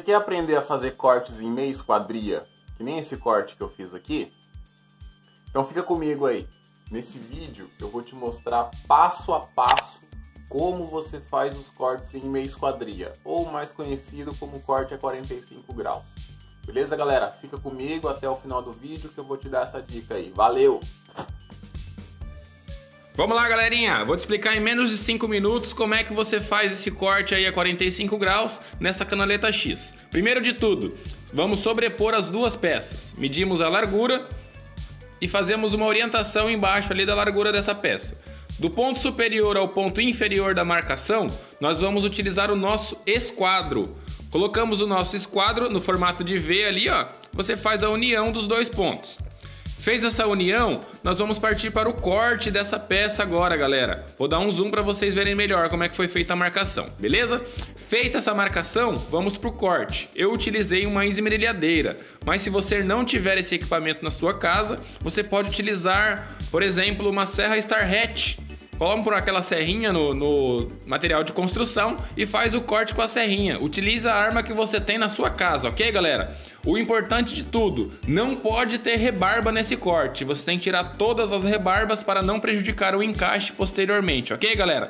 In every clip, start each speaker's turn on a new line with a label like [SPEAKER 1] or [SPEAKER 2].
[SPEAKER 1] quer aprender a fazer cortes em meia esquadria, que nem esse corte que eu fiz aqui? Então fica comigo aí. Nesse vídeo eu vou te mostrar passo a passo como você faz os cortes em meia esquadria, ou mais conhecido como corte a 45 graus. Beleza, galera? Fica comigo até o final do vídeo que eu vou te dar essa dica aí. Valeu!
[SPEAKER 2] Vamos lá, galerinha, vou te explicar em menos de 5 minutos como é que você faz esse corte aí a 45 graus nessa canaleta X. Primeiro de tudo, vamos sobrepor as duas peças. Medimos a largura e fazemos uma orientação embaixo ali da largura dessa peça. Do ponto superior ao ponto inferior da marcação, nós vamos utilizar o nosso esquadro. Colocamos o nosso esquadro no formato de V ali, ó. Você faz a união dos dois pontos. Fez essa união, nós vamos partir para o corte dessa peça agora, galera. Vou dar um zoom para vocês verem melhor como é que foi feita a marcação, beleza? Feita essa marcação, vamos para o corte. Eu utilizei uma esmerilhadeira, mas se você não tiver esse equipamento na sua casa, você pode utilizar, por exemplo, uma serra Star Hatch. Coloca por aquela serrinha no material de construção e faz o corte com a serrinha. Utiliza a arma que você tem na sua casa, ok, galera? O importante de tudo, não pode ter rebarba nesse corte. Você tem que tirar todas as rebarbas para não prejudicar o encaixe posteriormente, ok, galera?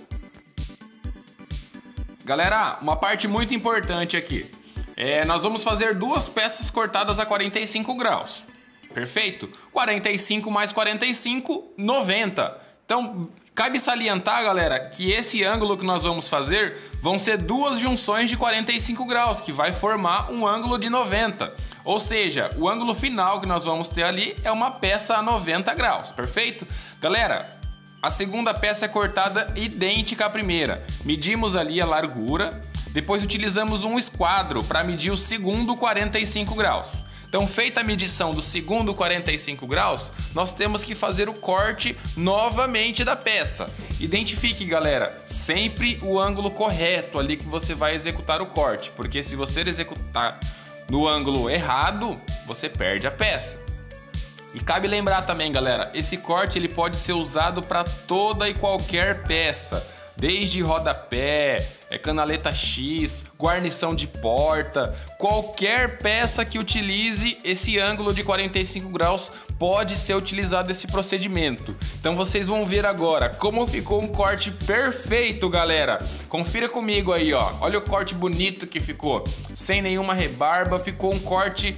[SPEAKER 2] Galera, uma parte muito importante aqui. Nós vamos fazer duas peças cortadas a 45 graus. Perfeito? 45 mais 45, 90. Então, cabe salientar, galera, que esse ângulo que nós vamos fazer vão ser duas junções de 45 graus, que vai formar um ângulo de 90. Ou seja, o ângulo final que nós vamos ter ali é uma peça a 90 graus, perfeito? Galera, a segunda peça é cortada idêntica à primeira. Medimos ali a largura, depois utilizamos um esquadro para medir o segundo 45 graus. Então, feita a medição do segundo 45 graus, nós temos que fazer o corte novamente da peça. Identifique, galera, sempre o ângulo correto ali que você vai executar o corte, porque se você executar no ângulo errado, você perde a peça. E cabe lembrar também, galera, esse corte ele pode ser usado para toda e qualquer peça, desde rodapé, canaleta X, guarnição de porta, qualquer peça que utilize esse ângulo de 45 graus pode ser utilizado esse procedimento. Então vocês vão ver agora como ficou um corte perfeito, galera. Confira comigo aí, ó. Olha o corte bonito que ficou, sem nenhuma rebarba, ficou um corte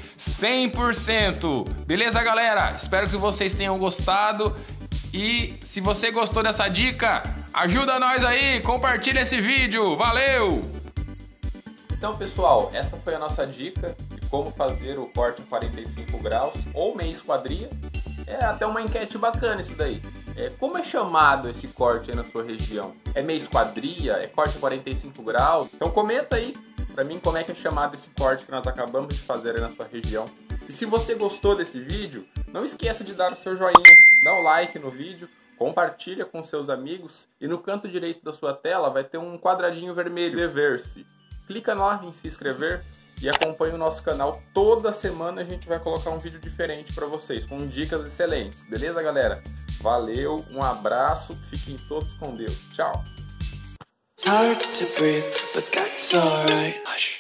[SPEAKER 2] 100%. Beleza, galera? Espero que vocês tenham gostado. E se você gostou dessa dica, ajuda nós aí, compartilha esse vídeo, valeu!
[SPEAKER 1] Então, pessoal, essa foi a nossa dica de como fazer o corte a 45 graus ou meia esquadria. É até uma enquete bacana isso daí. Como é chamado esse corte aí na sua região? É meia esquadria? É corte a 45 graus? Então comenta aí pra mim como é que é chamado esse corte que nós acabamos de fazer aí na sua região. E se você gostou desse vídeo, não esqueça de dar o seu joinha, dá um like no vídeo, compartilha com seus amigos e no canto direito da sua tela vai ter um quadradinho vermelho, inscrever-se. Clica lá em se inscrever e acompanhe o nosso canal. Toda semana a gente vai colocar um vídeo diferente para vocês, com dicas excelentes. Beleza, galera? Valeu, um abraço, fiquem todos com Deus. Tchau!